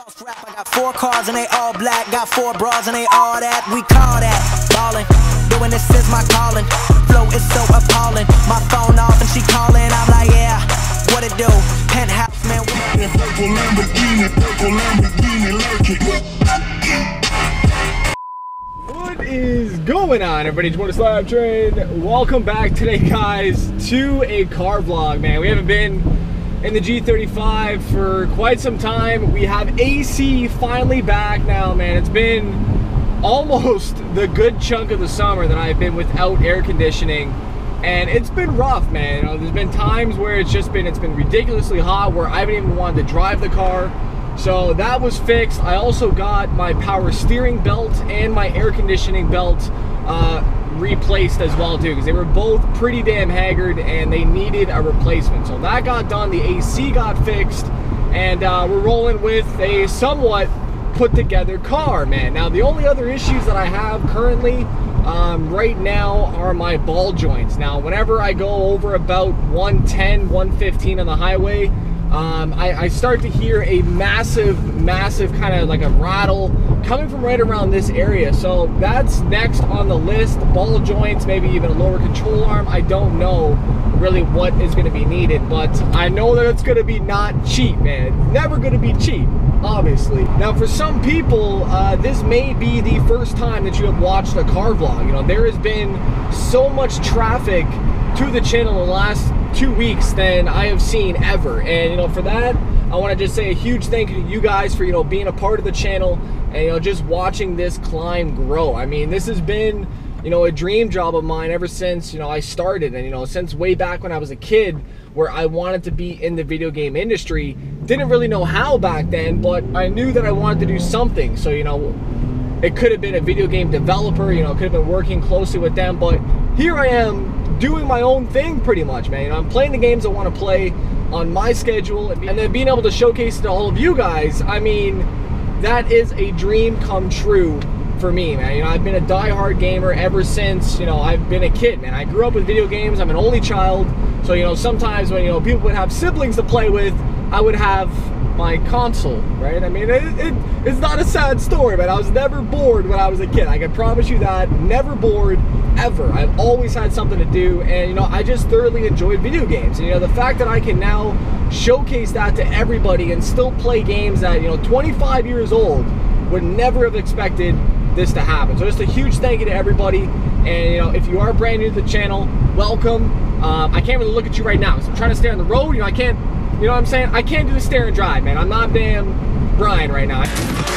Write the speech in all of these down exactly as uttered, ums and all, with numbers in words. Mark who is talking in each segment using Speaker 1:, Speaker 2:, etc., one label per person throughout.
Speaker 1: Boss rap, I got four cars and they all black. Got four bras and they all that. We call that ballin'. Doing this is my calling. Flow is so appalling. My phone off and she calling. I'm like, yeah, what it do? Penthouse, man.
Speaker 2: Purple Lamborghini, purple Lamborghini lurking.
Speaker 3: What is going on, everybody? It's Motor Slab Train. Welcome back today, guys, to a car vlog. Man, we haven't been in the G thirty-five for quite some time. We have A C finally back now, man. It's been almost the good chunk of the summer that I've been without air conditioning, and it's been rough, man. You know, there's been times where it's just been it's been ridiculously hot, where I haven't even wanted to drive the car. So that was fixed. I also got my power steering belt and my air conditioning belt uh, replaced as well too, because they were both pretty damn haggard and they needed a replacement. So that got done, the A C got fixed, and uh, we're rolling with a somewhat put together car, man. Now the only other issues that I have currently um, right now are my ball joints. Now whenever I go over about one ten, one fifteen on the highway, Um, I, I start to hear a massive, massive kind of like a rattle coming from right around this area. So that's next on the list. Ball joints, maybe even a lower control arm. I don't know really what is going to be needed, but I know that it's going to be not cheap, man. It's never going to be cheap, obviously. Now, for some people, uh, this may be the first time that you have watched a car vlog. You know, there has been so much traffic to the channel in the last two weeks than I have seen ever, and you know, for that I want to just say a huge thank you to you guys for, you know, being a part of the channel and, you know, just watching this climb grow. I mean, this has been, you know, a dream job of mine ever since, you know, I started, and you know, since way back when I was a kid, where I wanted to be in the video game industry. Didn't really know how back then, but I knew that I wanted to do something. So, you know, it could have been a video game developer, you know, it could have been working closely with them, but here I am doing my own thing pretty much, man. You know, I'm playing the games I want to play on my schedule, and then being able to showcase it to all of you guys. I mean, that is a dream come true for me, man. You know, I've been a diehard gamer ever since, you know, I've been a kid, man. I grew up with video games. I'm an only child, so, you know, sometimes when, you know, people would have siblings to play with, I would have my console, right? I mean, it, it, it's not a sad story, but I was never bored when I was a kid. I can promise you that. Never bored, ever. I've always had something to do, and, you know, I just thoroughly enjoyed video games. And, you know, the fact that I can now showcase that to everybody and still play games that, you know, twenty-five years old, would never have expected this to happen. So just a huge thank you to everybody. And, you know, if you are brand new to the channel, welcome. Um, I can't really look at you right now because I'm trying to stay on the road. You know, I can't, you know what I'm saying? I can't do the stare and drive, man. I'm not damn Brian right now.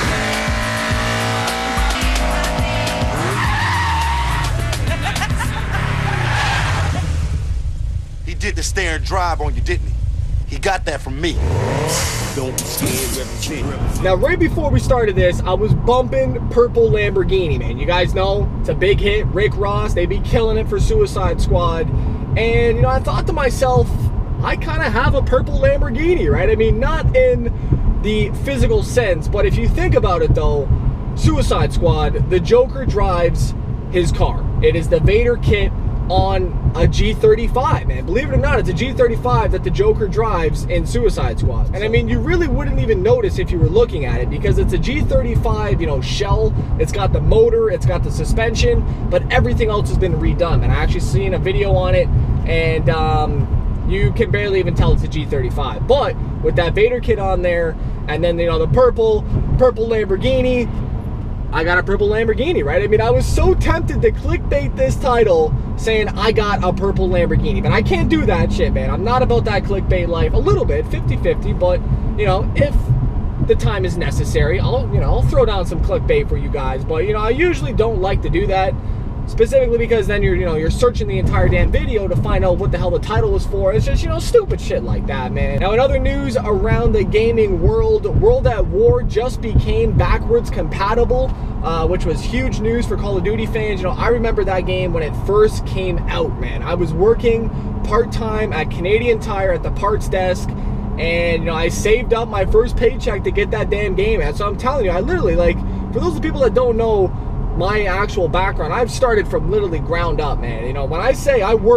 Speaker 2: He did the stare and drive on you, didn't he? He got that from me. Don't be scared, represent.
Speaker 3: Now, right before we started this, I was bumping Purple Lamborghini, man. You guys know it's a big hit. Rick Ross, they be killing it for Suicide Squad. And, you know, I thought to myself, I kind of have a purple Lamborghini, right? I mean, not in the physical sense, but if you think about it though, Suicide Squad, the Joker drives his car. It is the Vader kit on a G thirty-five, man. Believe it or not, it's a G thirty-five that the Joker drives in Suicide Squad. And I mean, you really wouldn't even notice if you were looking at it, because it's a G thirty-five, you know, shell. It's got the motor, it's got the suspension, but everything else has been redone. And I actually seen a video on it, and um, you can barely even tell it's a G thirty-five. But with that Vader kit on there, and then, you know, the purple, purple Lamborghini, I got a purple Lamborghini, right? I mean, I was so tempted to clickbait this title saying I got a purple Lamborghini, but I can't do that shit, man. I'm not about that clickbait life. A little bit, fifty fifty, but, you know, if the time is necessary, I'll, you know, I'll throw down some clickbait for you guys. But, you know, I usually don't like to do that, specifically because then you're, you know, you're searching the entire damn video to find out what the hell the title was for. It's just, you know, stupid shit like that, man. Now, in other news around the gaming world, World at War just became backwards compatible, uh, which was huge news for Call of Duty fans. You know, I remember that game when it first came out, man. I was working part-time at Canadian Tire at the parts desk, and, you know, I saved up my first paycheck to get that damn game, man. So I'm telling you, I literally, like, for those people that don't know my actual background, I've started from literally ground up, man. You know, when I say I worked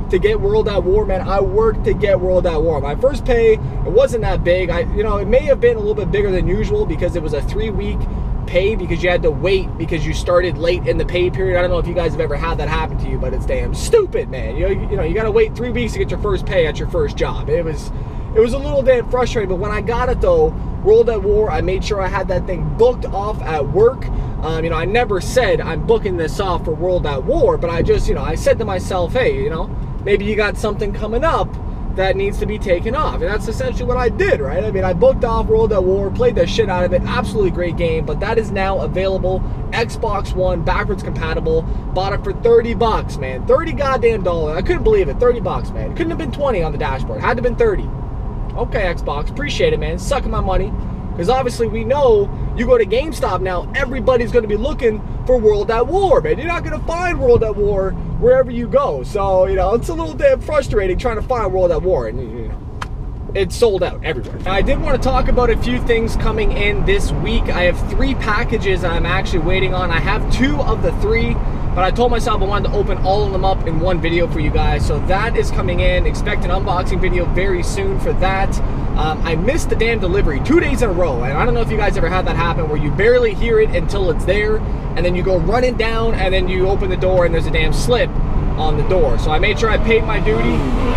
Speaker 3: to get World at War, man. I worked to get World at War. My first pay, it wasn't that big. I, you know, it may have been a little bit bigger than usual because it was a three-week pay because you had to wait because you started late in the pay period. I don't know if you guys have ever had that happen to you, but it's damn stupid, man. You know, you, you know, you got to wait three weeks to get your first pay at your first job. It was, it was a little damn frustrating, but when I got it though, World at War, I made sure I had that thing booked off at work. Um, you know, I never said I'm booking this off for World at War, but I just, you know, I said to myself, hey, you know, maybe you got something coming up that needs to be taken off. And that's essentially what I did, right? I mean, I booked off World at War, played the shit out of it. Absolutely great game, but that is now available. Xbox One, backwards compatible. Bought it for thirty bucks, man. thirty goddamn dollars. I couldn't believe it. thirty bucks, man. It couldn't have been twenty on the dashboard. It had to have been thirty. Okay, Xbox, appreciate it, man. Sucking my money. Because obviously we know you go to GameStop now, everybody's going to be looking for World at War, man. You're not going to find World at War wherever you go. So, you know, it's a little damn frustrating trying to find World at War. And, you know, it's sold out everywhere. Now, I did want to talk about a few things coming in this week. I have three packages that I'm actually waiting on. I have two of the three, but I told myself I wanted to open all of them up in one video for you guys. So that is coming in. Expect an unboxing video very soon for that. Um, I missed the damn delivery two days in a row. And I don't know if you guys ever had that happen where you barely hear it until it's there. And then you go running down and then you open the door and there's a damn slip on the door. So I made sure I paid my duty.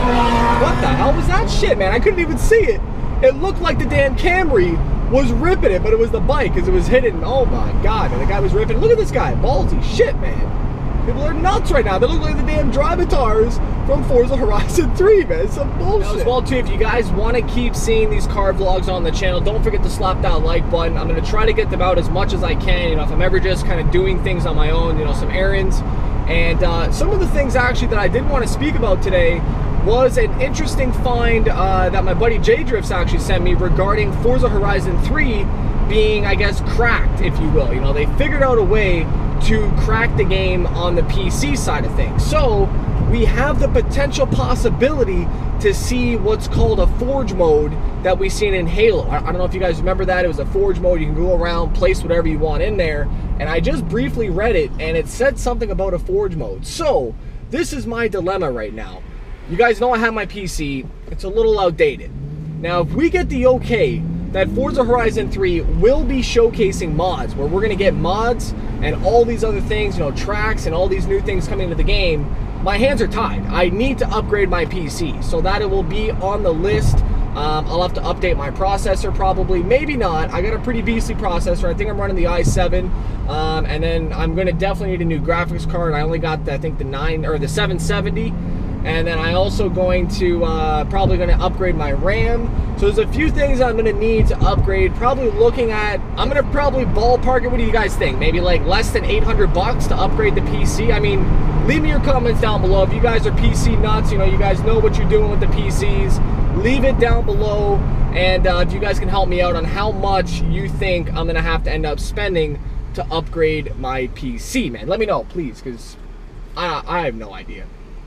Speaker 3: What the hell was that shit, man? I couldn't even see it. It looked like the damn Camry was ripping it, but it was the bike because it was hidden. Oh my God, man, the guy was ripping. Look at this guy, ballsy shit, man. People are nuts right now. They look like the damn Drivatars from Forza Horizon three, man. It's some bullshit. Now as well, too, if you guys want to keep seeing these car vlogs on the channel, don't forget to slap that like button. I'm going to try to get them out as much as I can. You know, if I'm ever just kind of doing things on my own, you know, some errands. And uh, some of the things actually that I did want to speak about today was an interesting find uh, that my buddy J Drifts actually sent me regarding Forza Horizon three being, I guess, cracked, if you will. You know, they figured out a way to crack the game on the P C side of things. So we have the potential possibility to see what's called a forge mode that we've seen in Halo. I, I don't know if you guys remember that. It was a forge mode. You can go around, place whatever you want in there. And I just briefly read it, and it said something about a forge mode. So this is my dilemma right now. You guys know I have my P C. It's a little outdated. Now, if we get the okay that Forza Horizon three will be showcasing mods, where we're going to get mods and all these other things, you know, tracks and all these new things coming into the game, my hands are tied. I need to upgrade my P C so that it will be on the list. Um, I'll have to update my processor probably, maybe not. I got a pretty beastly processor. I think I'm running the i seven, um, and then I'm going to definitely need a new graphics card. I only got, the, I think, the nine or the seven seventy. And then I also going to, uh, probably going to upgrade my RAM. So there's a few things I'm going to need to upgrade. Probably looking at, I'm going to probably ballpark it. What do you guys think? Maybe like less than eight hundred bucks to upgrade the P C. I mean, leave me your comments down below. If you guys are P C nuts, you know, you guys know what you're doing with the P Cs, leave it down below. And uh, if you guys can help me out on how much you think I'm going to have to end up spending to upgrade my P C, man. Let me know, please, because I, I have no idea.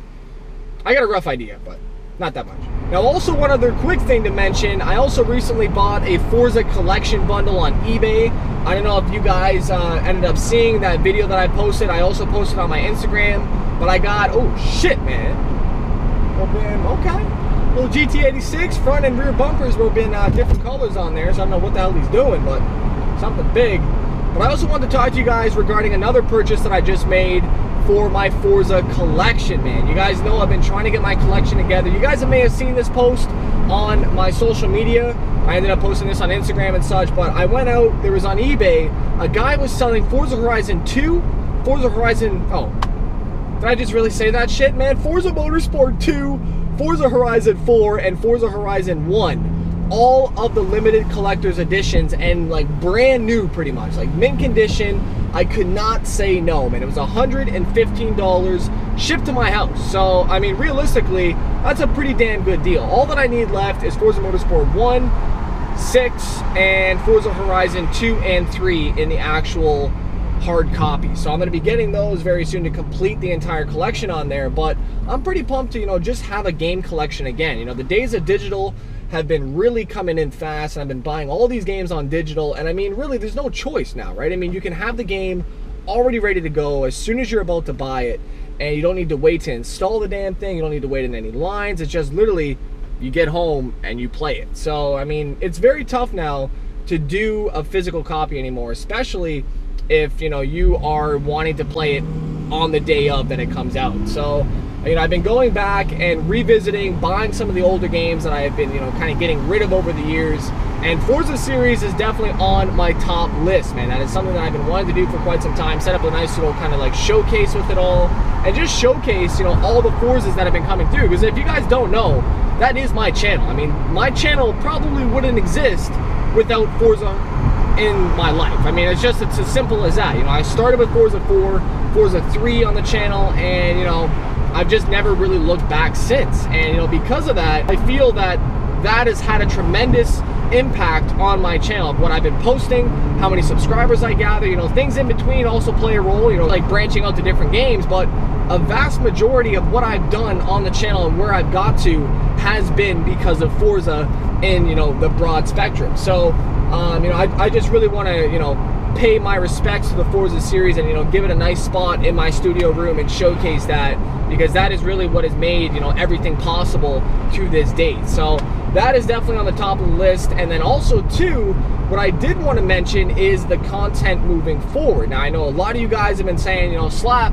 Speaker 3: I got a rough idea, but not that much. Now, also one other quick thing to mention, I also recently bought a Forza collection bundle on eBay. I don't know if you guys uh, ended up seeing that video that I posted. I also posted on my Instagram, but I got, oh shit, man. Well, man, okay. Little G T eighty-six front and rear bumpers were been uh, different colors on there, so I don't know what the hell he's doing, but something big. But I also wanted to talk to you guys regarding another purchase that I just made for my Forza collection, man. You guys know I've been trying to get my collection together. You guys may have seen this post on my social media. I ended up posting this on Instagram and such, but I went out, there was on eBay, a guy was selling Forza Horizon two, Forza Horizon, oh, did I just really say that shit, man? Forza Motorsport two, Forza Horizon four, and Forza Horizon one. All of the limited collector's editions, and like brand new pretty much, like mint condition. I could not say no, man. It was one hundred fifteen dollars shipped to my house. So, I mean, realistically, that's a pretty damn good deal. All that I need left is Forza Motorsport one, six, and Forza Horizon two and three in the actual hard copy. So I'm going to be getting those very soon to complete the entire collection on there. But I'm pretty pumped to, you know, just have a game collection again. You know, the days of digital have been really coming in fast, and I've been buying all these games on digital, and I mean, really, there's no choice now, right? I mean, you can have the game already ready to go as soon as you're about to buy it, and you don't need to wait to install the damn thing. You don't need to wait in any lines. It's just literally you get home and you play it. So I mean, it's very tough now to do a physical copy anymore, especially if, you know, you are wanting to play it on the day of that it comes out. So, you know, I've been going back and revisiting, buying some of the older games that I have been, you know, kind of getting rid of over the years. And Forza series is definitely on my top list, man. That is something that I've been wanting to do for quite some time. Set up a nice little kind of like showcase with it all, and just showcase, you know, all the Forzas that have been coming through. Because if you guys don't know, that is my channel. I mean, my channel probably wouldn't exist without Forza in my life. I mean, it's just, it's as simple as that. You know, I started with Forza four, Forza three on the channel, and, you know, I've just never really looked back since. And, you know, because of that, I feel that that has had a tremendous impact on my channel, what I've been posting, how many subscribers I gather, you know, things in between also play a role, you know, like branching out to different games. But a vast majority of what I've done on the channel and where I've got to has been because of Forza in, you know, the broad spectrum. So, um, you know, I, I just really want to, you know, pay my respects to the Forza series and, you know, give it a nice spot in my studio room and showcase that, because that is really what has made, you know, everything possible to this date. So that is definitely on the top of the list. And then also too, what I did want to mention is the content moving forward. Now, I know a lot of you guys have been saying, you know, Slap,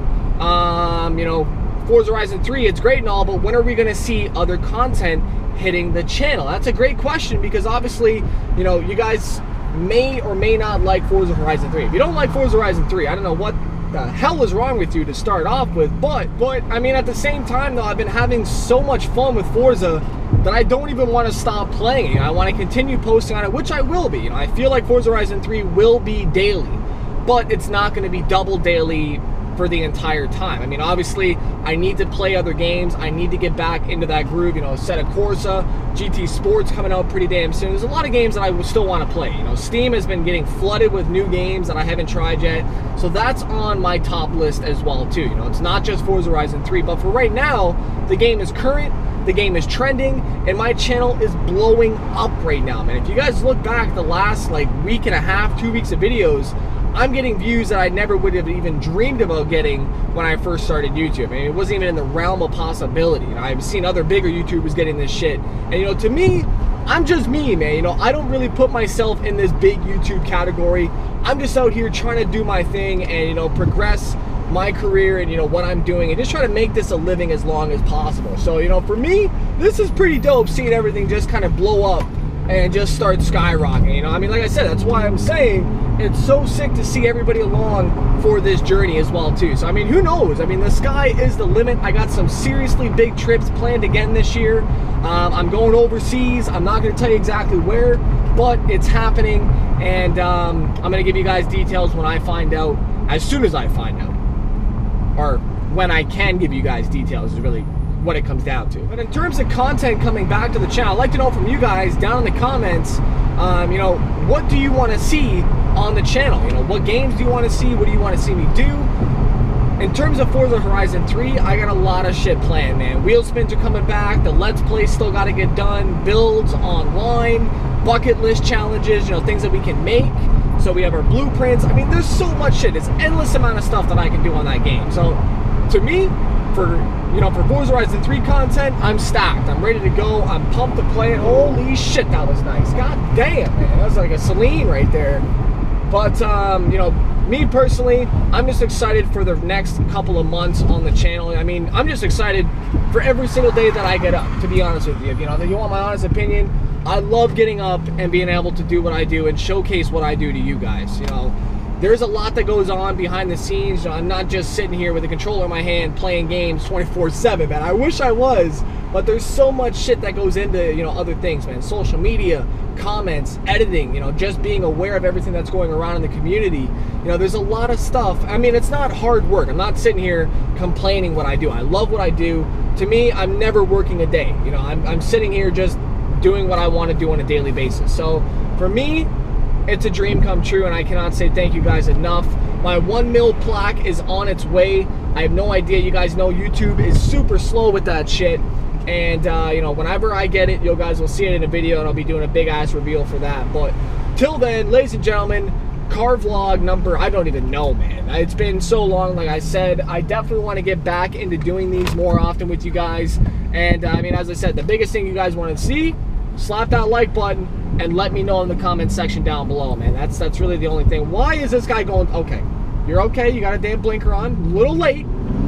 Speaker 3: um, you know, Forza Horizon three, it's great and all, but when are we going to see other content hitting the channel? That's a great question, because obviously, you know, you guys may or may not like Forza Horizon three. If you don't like Forza Horizon three, I don't know what the hell is wrong with you to start off with, but, but, I mean, at the same time, though, I've been having so much fun with Forza that I don't even want to stop playing it. You know, I want to continue posting on it, which I will be. You know, I feel like Forza Horizon three will be daily, but it's not going to be double daily for the entire time. I mean, obviously, I need to play other games. I need to get back into that groove. You know, Assetto Corsa, G T Sports coming out pretty damn soon. There's a lot of games that I will still want to play. You know, Steam has been getting flooded with new games that I haven't tried yet. So that's on my top list as well, too. You know, it's not just Forza Horizon three, but for right now, the game is current, the game is trending, and my channel is blowing up right now, man. If you guys look back the last, like, week and a half, two weeks of videos, I'm getting views that I never would have even dreamed about getting when I first started YouTube. I mean, it wasn't even in the realm of possibility. You know, I've seen other bigger YouTubers getting this shit. And, you know, to me, I'm just me, man. You know, I don't really put myself in this big YouTube category. I'm just out here trying to do my thing and, you know, progress my career and, you know, what I'm doing and just try to make this a living as long as possible. So, you know, for me, this is pretty dope, seeing everything just kind of blow up and just start skyrocketing. You know, I mean, like I said, that's why I'm saying it's so sick to see everybody along for this journey as well, too. So, I mean, who knows? I mean, the sky is the limit. I got some seriously big trips planned again this year. Um, I'm going overseas. I'm not going to tell you exactly where, but it's happening. And um, I'm going to give you guys details when I find out, as soon as I find out. Or when I can give you guys details is really what it comes down to. But in terms of content coming back to the channel, I'd like to know from you guys down in the comments, um, you know, what do you want to see on the channel? You know, what games do you want to see? What do you want to see me do? In terms of Forza Horizon three, I got a lot of shit planned, man. Wheel spins are coming back. The Let's Play still got to get done. Builds online, bucket list challenges, you know, things that we can make. So we have our blueprints. I mean, there's so much shit. It's endless amount of stuff that I can do on that game. So to me, for, you know, for Forza Horizon three content, I'm stacked. I'm ready to go. I'm pumped to play it. Holy shit, that was nice. God damn, man. That was like a Celine right there. But, um, you know, me personally, I'm just excited for the next couple of months on the channel. I mean, I'm just excited for every single day that I get up, to be honest with you. You know, if you want my honest opinion, I love getting up and being able to do what I do and showcase what I do to you guys. You know, there's a lot that goes on behind the scenes. You know, I'm not just sitting here with a controller in my hand playing games twenty-four seven, man. I wish I was, but there's so much shit that goes into, you know, other things, man. Social media, comments, editing, you know, just being aware of everything that's going around in the community. You know, there's a lot of stuff. I mean, it's not hard work. I'm not sitting here complaining what I do. I love what I do. To me, I'm never working a day. You know, I'm, I'm sitting here just doing what I want to do on a daily basis. So for me, it's a dream come true, and I cannot say thank you guys enough. My one mil plaque is on its way. I have no idea. You guys know YouTube is super slow with that shit. And, uh, you know, whenever I get it, you guys will see it in a video, and I'll be doing a big-ass reveal for that. But till then, ladies and gentlemen, car vlog number, I don't even know, man. It's been so long, like I said. I definitely want to get back into doing these more often with you guys. And, uh, I mean, as I said, the biggest thing you guys want to see, slap that like button and let me know in the comment section down below, man. That's, that's really the only thing. Why is this guy going, okay, you're okay, you got a damn blinker on, a little late.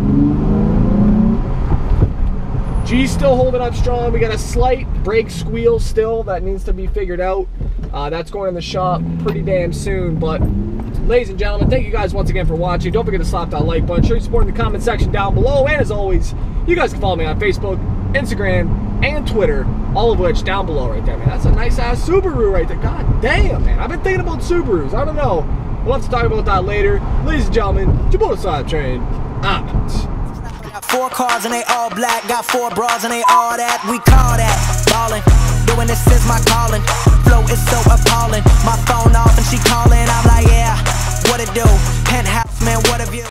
Speaker 3: G's still holding up strong. We got a slight brake squeal still that needs to be figured out. Uh, that's going in the shop pretty damn soon. But ladies and gentlemen, thank you guys once again for watching. Don't forget to slap that like button. Show your support in the comment section down below. And as always, you guys can follow me on Facebook, Instagram, and Twitter. All of which down below right there, man. That's a nice ass Subaru right there. God damn, man. I've been thinking about Subarus. I don't know. We'll have to talk about that later. Ladies and gentlemen, your boy Slab Train out.
Speaker 1: Four cars and they all black, got four bras and they all that, we call that ballin', doing this is my calling, flow is so appalling, my phone off and she calling, I'm like yeah, what it do, penthouse man, what have you